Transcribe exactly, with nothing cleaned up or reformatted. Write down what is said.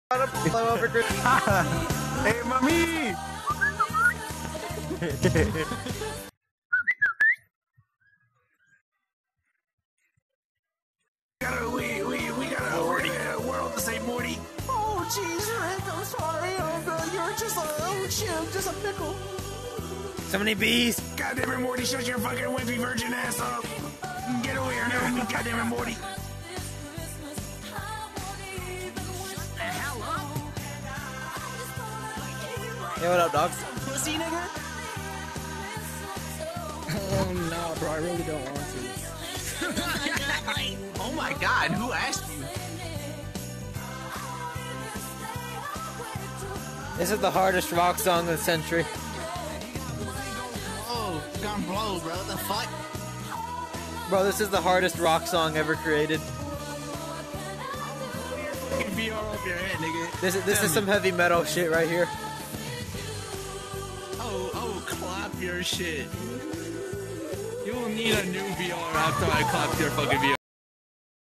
Hey, mami! gotta, we, we, we gotta, Morty. We're all the same, Morty. Oh, jeez, Rick, I'm sorry. Oh, no, you're just a, oh, shit, I'm just a pickle. So many bees. God damn it, Morty, shut your fucking wimpy virgin ass up. Get over here now. God damn it, Morty. Hey, what up, dogs? Pussy, nigga? Oh, no, bro, I really don't want to. Oh, my God, who asked you? This is the hardest rock song of the century. Oh, gone blow, bro. The fuck? Bro, this is the hardest rock song ever created. V R off your head, nigga. This is this is some heavy metal shit right here. Oh, oh, clap your shit. You will need a new V R after I clap your fucking V R.